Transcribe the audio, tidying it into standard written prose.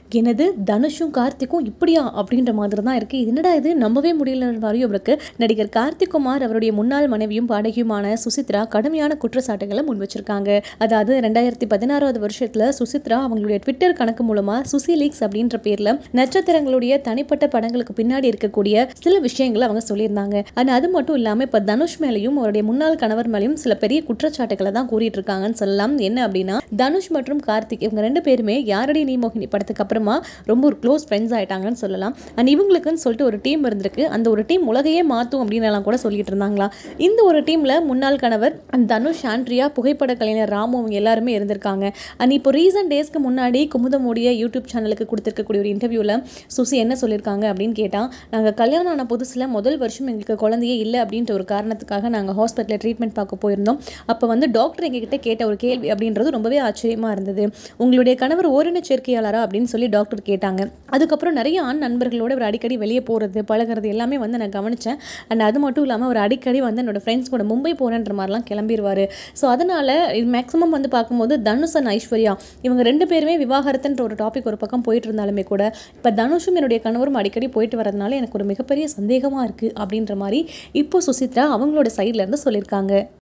என்னது தனுஷும் கார்த்திக்கும் இப்படியா அப்படின்ற மாதிரி தான் இருக்குது. என்னடா இது நம்பவே முடியல மாதிரியும் இருக்கு. நடிகர் கார்த்திக் குமார் அவருடைய முன்னாள் மனைவியும் பாடகியுமான சுசித்ரா கடுமையான குற்றச்சாட்டுகளை முன் வச்சிருக்காங்க. அதாவது 2016 வருஷத்துல சுசித்ரா அவங்களுடைய ட்விட்டர் கணக்கு மூலமா சுசி லீக்ஸ் அப்படின்ற பேர்ல நட்சத்திரங்களுடைய தனிப்பட்ட படங்களுக்கு பின்னாடி இருக்கக்கூடிய சில விஷயங்களை அவங்க சொல்லியிருந்தாங்க. ஆனா அது மட்டும் இல்லாம இப்ப தனுஷ் மேலையும் அவருடைய முன்னாள் கணவர் மேலையும் சில பெரிய குற்றச்சாட்டுகளை தான் கூறிட்டு இருக்காங்கன்னு சொல்லலாம். என்ன அப்படின்னா, தனுஷ் மற்றும் கார்த்திக் இவங்க ரெண்டு பேருமே யாரடி நீ மோகினி படத்துக்கு அப்புறமா ரொம்ப ஒரு க்ளோஸ் ஃப்ரெண்ட்ஸ் ஆயிட்டாங்கன்னு சொல்லலாம். அண்ட் இவங்களுக்குன்னு சொல்லிட்டு ஒரு டீம் இருந்திருக்கு. அந்த ஒரு டீம் உலகையே மாற்றும் அப்படின்னு கூட சொல்லிட்டு இருந்தாங்களா. இந்த ஒரு டீம்ல முன்னாள் கணவர் தனுஷ், ஆண்ட்ரியா, புகைப்பட கலைஞர் ராமு அவங்க எல்லாருமே இருந்திருக்காங்க. அண்ட் இப்போ ரீசன்ட் டேஸ்க்கு முன்னாடி குமுதமுடைய யூடியூப் சேனலுக்கு கொடுத்திருக்கக்கூடிய ஒரு இன்டர்வியூல சுசி என்ன சொல்லியிருக்காங்க அப்படின்னு கேட்டா, நாங்கள் கல்யாணம் ஆன புதுசுல முதல் வருஷம் எங்களுக்கு குழந்தையே இல்லை அப்படின்ற ஒரு காரணத்துக்காக நாங்கள் ஹாஸ்பிட்டலில் ட்ரீட்மெண்ட் பார்க்க போயிருந்தோம். அப்போ வந்து டாக்டர் எங்ககிட்ட கேட்ட ஒரு கேள்வி அப்படின்றது ரொம்பவே ஆச்சரியமா இருந்தது. உங்களுடைய கணவர் ஓரின சேர்க்கையாளரா அப்படின்னு சொல்லி டாக்டர் கேட்டாங்க. அதுக்கப்புறம் நிறைய ஆண் நண்பர்களோட ஒரு அடிக்கடி வெளியே போகிறது பழகிறது எல்லாமே வந்து நான் கவனித்தேன். அண்ட் அது மட்டும் இல்லாமல் ஒரு அடிக்கடி வந்து என்னோட ஃப்ரெண்ட்ஸ் கூட மும்பை போகிறேன்ற மாதிரிலாம் கிளம்பிடுவார். ஸோ அதனால் மேக்ஸிமம் வந்து பார்க்கும்போது தனுஷ் அண்ட் ஐஸ்வர்யா இவங்க ரெண்டு பேருமே விவாகரத்துன்ற ஒரு டாபிக் ஒரு பக்கம் போயிட்டு இருந்தாலுமே கூட இப்போ தனுஷும் என்னுடைய கணவரும் அடிக்கடி போயிட்டு வரதுனால எனக்கு ஒரு மிகப்பெரிய சந்தேகமாக இருக்குது அப்படின்ற மாதிரி இப்போ சுசித்ரா அவங்களோட சைட்லேருந்து சொல்லியிருக்காங்க.